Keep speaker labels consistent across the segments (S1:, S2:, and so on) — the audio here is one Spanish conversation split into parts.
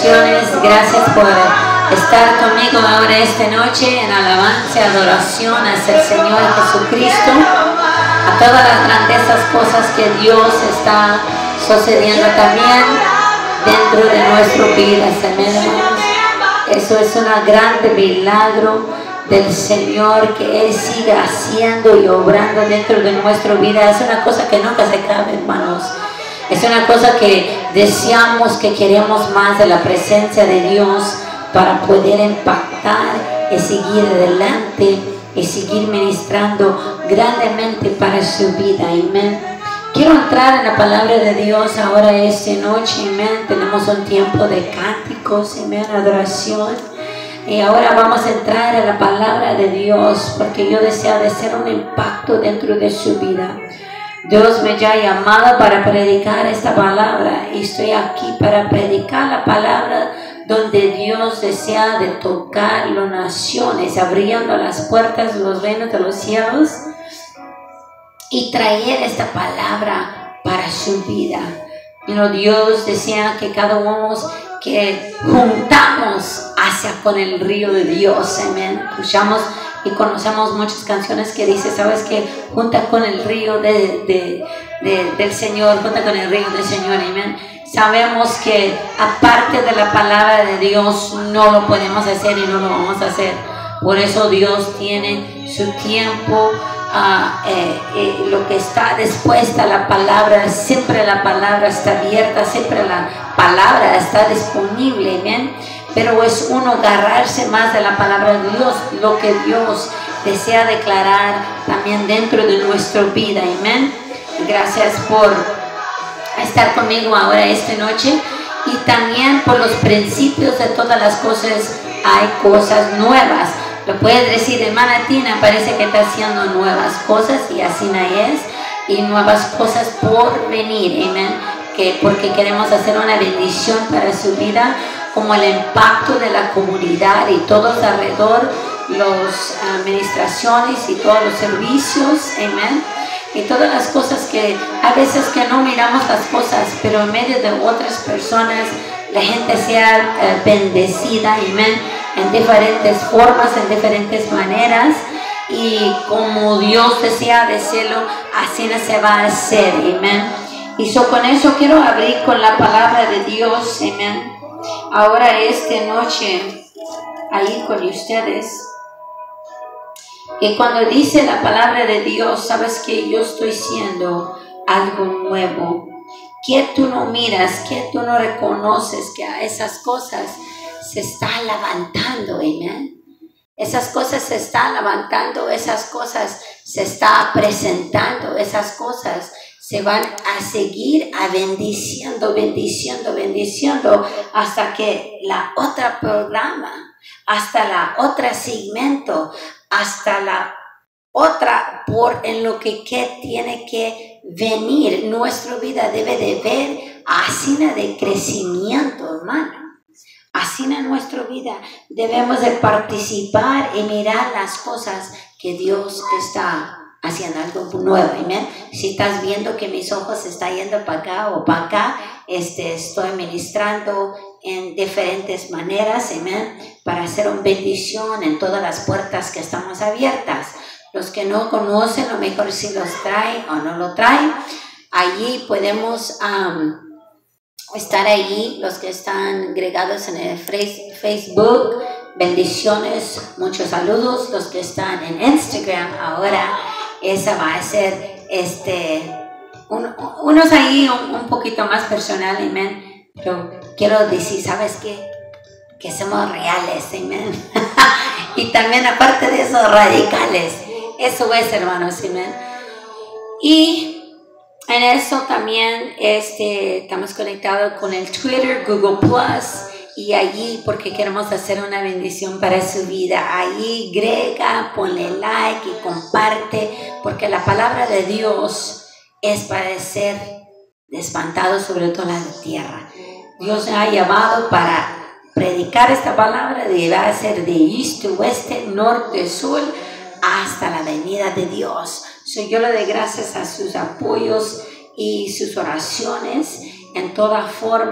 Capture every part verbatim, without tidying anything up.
S1: bendiciones. Gracias por estar conmigo ahora esta noche en alabanza, adoración hacia el Señor Jesucristo, a todas las grandezas cosas que Dios está sucediendo también dentro de nuestras vidas. Amén, hermanos. Eso es un gran milagro del Señor, que Él siga haciendo y obrando dentro de nuestra vida. Es una cosa que nunca se acaba, hermanos. Es una cosa que deseamos, que queremos más de la presencia de Dios para poder impactar y seguir adelante y seguir ministrando grandemente para su vida. Amén. Quiero entrar en la palabra de Dios ahora esta noche. Amén. Tenemos un tiempo de cánticos, amén, adoración. Y ahora vamos a entrar a la palabra de Dios, porque yo deseo de hacer un impacto dentro de su vida. Dios me ha llamado para predicar esta palabra y estoy aquí para predicar la palabra donde Dios desea de tocar las naciones, abriendo las puertas de los reinos de los cielos y traer esta palabra para su vida. You know, Dios desea que cada uno que juntamos hacia con el río de Dios. Amén. Escuchamos y conocemos muchas canciones que dice, sabes que junta con el río de, de, de, del Señor, junta con el río del Señor. Amén. Sabemos que aparte de la palabra de Dios no lo podemos hacer y no lo vamos a hacer. Por eso Dios tiene su tiempo. Uh, eh, eh, lo que está dispuesta la palabra, siempre la palabra está abierta, siempre la palabra está disponible, amén. Pero es uno agarrarse más de la palabra de Dios, lo que Dios desea declarar también dentro de nuestra vida, amén. Gracias por estar conmigo ahora esta noche, y también por los principios de todas las cosas hay cosas nuevas. Lo puedes decir, hermana Tina, parece que está haciendo nuevas cosas, y así no es, y nuevas cosas por venir, amén, que porque queremos hacer una bendición para su vida, como el impacto de la comunidad y todos alrededor, las administraciones y todos los servicios, amén, y todas las cosas que a veces que no miramos las cosas, pero en medio de otras personas la gente sea eh, bendecida, amén, en diferentes formas, en diferentes maneras, y como Dios desea decirlo, así no se va a hacer, amén. Y so, con eso quiero abrir con la palabra de Dios, amén. Ahora esta noche, ahí con ustedes, y cuando dice la palabra de Dios, sabes que yo estoy siendo algo nuevo, que tú no miras, que tú no reconoces que a esas cosas se está levantando, amén. Esas cosas se están levantando, esas cosas se están presentando, esas cosas se van a seguir a bendiciendo, bendiciendo, bendiciendo, hasta que la otra programa, hasta la otra segmento, hasta la otra por en lo que, que tiene que venir. Nuestra vida debe de ver así de crecimiento, hermano. Así en nuestra vida debemos de participar y mirar las cosas que Dios está haciendo, algo nuevo, amén. Si estás viendo que mis ojos se están yendo para acá o para acá, este, estoy ministrando en diferentes maneras, amén, para hacer una bendición en todas las puertas que estamos abiertas. Los que no conocen, a lo mejor si los traen o no lo traen, allí podemos um, estar allí, los que están agregados en el Facebook, bendiciones, muchos saludos. Los que están en Instagram ahora, esa va a ser este, un, unos ahí un, un poquito más personal, amén. Pero quiero decir, ¿sabes qué? Que somos reales, amén. Y también aparte de eso, radicales. Eso es, hermanos, amén. Y en eso también este, estamos conectados con el Twitter, Google Plus, y allí porque queremos hacer una bendición para su vida. Allí agrega, ponle like y comparte, porque la palabra de Dios es para ser espantado sobre toda la tierra. Dios me ha llamado para predicar esta palabra, de va a ser de este, oeste, norte, sur, hasta la venida de Dios. So, yo le doy gracias a sus apoyos y sus oraciones en toda forma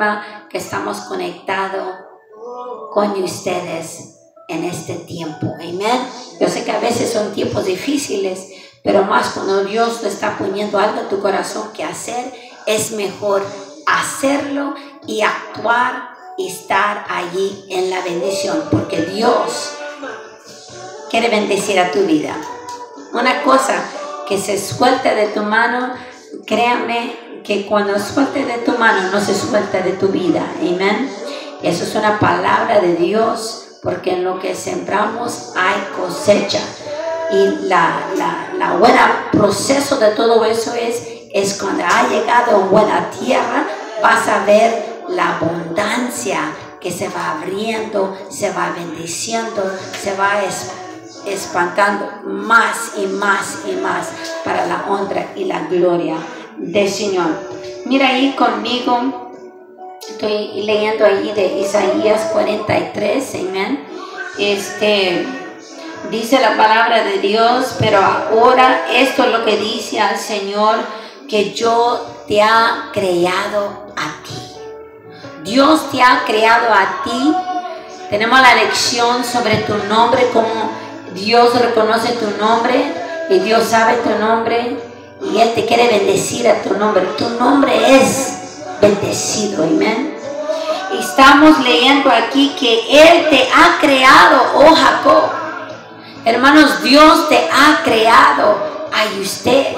S1: que estamos conectados con ustedes en este tiempo. Amén. Yo sé que a veces son tiempos difíciles, pero más cuando Dios te está poniendo algo en tu corazón que hacer, es mejor hacerlo y actuar y estar allí en la bendición, porque Dios quiere bendecir a tu vida. Una cosa que se suelte de tu mano, créame que cuando suelte de tu mano no se suelta de tu vida. Amén. Eso es una palabra de Dios, porque en lo que sembramos hay cosecha. Y la, la, la buena proceso de todo eso es, es cuando ha llegado a buena tierra, vas a ver la abundancia que se va abriendo, se va bendiciendo, se va es, espantando más y más y más para la honra y la gloria del Señor. Mira ahí conmigo, estoy leyendo ahí de Isaías cuarenta y tres, amén. Este, dice la palabra de Dios, pero ahora esto es lo que dice al Señor, que yo te ha creado a ti. Dios te ha creado a ti. Tenemos la lección sobre tu nombre, como Dios reconoce tu nombre y Dios sabe tu nombre y Él te quiere bendecir a tu nombre. Tu nombre es bendecido, amén. Estamos leyendo aquí que Él te ha creado, oh Jacob. Hermanos, Dios te ha creado a usted.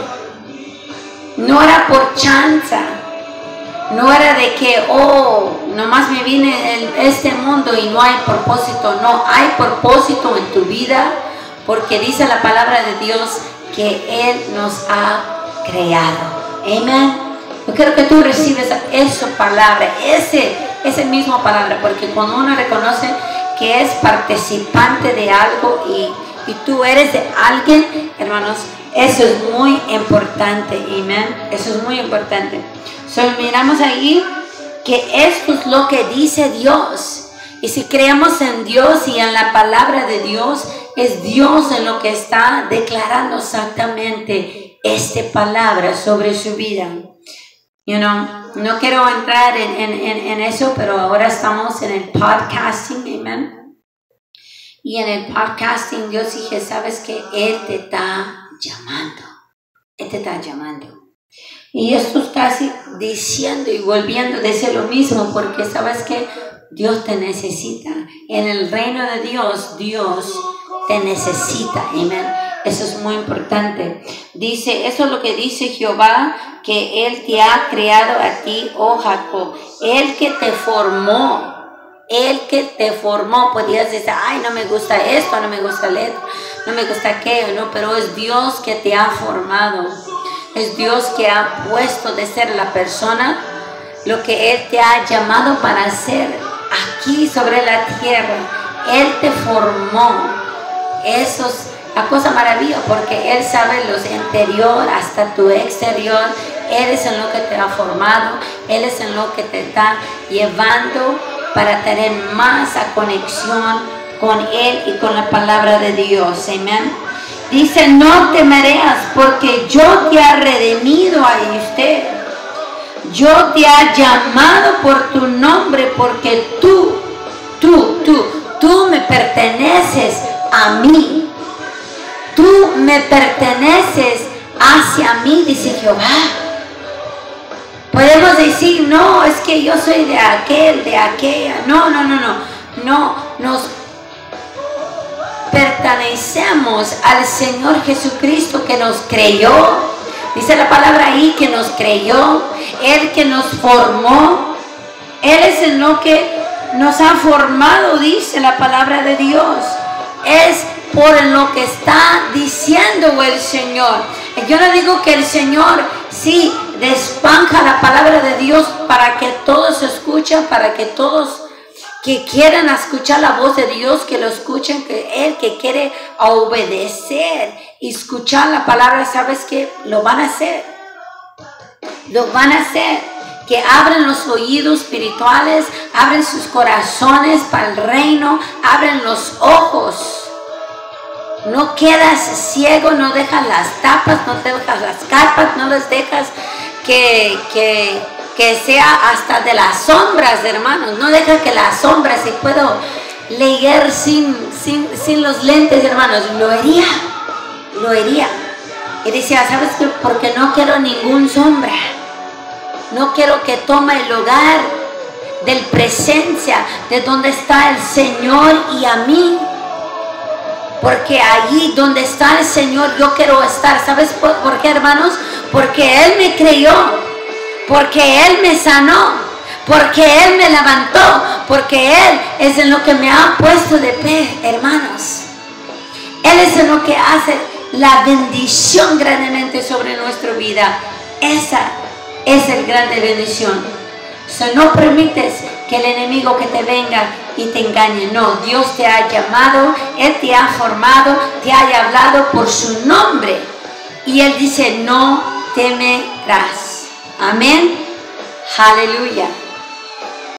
S1: No era por chanza. No era de que, oh, nomás me vine en este mundo y no hay propósito. No, hay propósito en tu vida, porque dice la palabra de Dios que Él nos ha creado. Amén. Yo quiero que tú recibes esa palabra, ese, ese mismo palabra, porque cuando uno reconoce que es participante de algo y, y tú eres de alguien, hermanos, eso es muy importante. Amén. Eso es muy importante. So, miramos ahí que esto es lo que dice Dios. Y si creemos en Dios y en la palabra de Dios, es Dios en lo que está declarando exactamente esta palabra sobre su vida. You know, no quiero entrar en, en, en, en eso, pero ahora estamos en el podcasting, amén. Y en el podcasting Dios dije, sabes que Él te está llamando. Él te está llamando. Y esto es casi diciendo y volviendo a decir lo mismo, porque sabes que Dios te necesita. En el reino de Dios, Dios te necesita. Amén. Eso es muy importante. Dice, eso es lo que dice Jehová, que Él te ha creado a ti, oh Jacob. Él que te formó. Él que te formó. Podías decir, ay, no me gusta esto, no me gusta el otro, no me gusta aquello, no, pero es Dios que te ha formado. Es Dios que ha puesto de ser la persona lo que Él te ha llamado para hacer aquí sobre la tierra. Él te formó. Eso es la cosa maravillosa, porque Él sabe los interior hasta tu exterior. Él es en lo que te ha formado. Él es en lo que te está llevando para tener más a conexión con Él y con la palabra de Dios. Amén. Dice, no temerás, porque yo te he redimido a usted. Yo te he llamado por tu nombre, porque tú, tú, tú, tú me perteneces a mí. Tú me perteneces hacia mí, dice Jehová. Podemos decir, no, es que yo soy de aquel, de aquella. No, no, no, no. No, nos pertenecemos al Señor Jesucristo que nos creyó. Dice la palabra ahí que nos creyó. Él que nos formó. Él es en lo que nos ha formado, dice la palabra de Dios. Es por lo que está diciendo el Señor. Yo no digo que el Señor sí despanja la palabra de Dios para que todos escuchen, para que todos que quieran escuchar la voz de Dios, que lo escuchen, que Él que quiere obedecer y escuchar la palabra, ¿sabes qué? Lo van a hacer. Lo van a hacer. Que abren los oídos espirituales, abren sus corazones para el reino, abren los ojos. No quedas ciego, no dejas las tapas, no dejas las carpas, no les dejas que, que, que sea hasta de las sombras, hermanos. No deja que las sombras, si puedo leer sin, sin, sin los lentes, hermanos, lo haría, lo haría. Y decía, ¿sabes qué? Porque no quiero ningún sombra. No quiero que tome el lugar del presencia de donde está el Señor y a mí. Porque allí donde está el Señor yo quiero estar. ¿Sabes por, por qué, hermanos? Porque Él me creyó. Porque Él me sanó, porque Él me levantó, porque Él es en lo que me ha puesto de pie, hermanos. Él es en lo que hace la bendición grandemente sobre nuestra vida. Esa es el grande bendición. So, no permites que el enemigo que te venga y te engañe. No, Dios te ha llamado, Él te ha formado, te ha hablado por su nombre. Y Él dice, no temerás. Amén. Aleluya.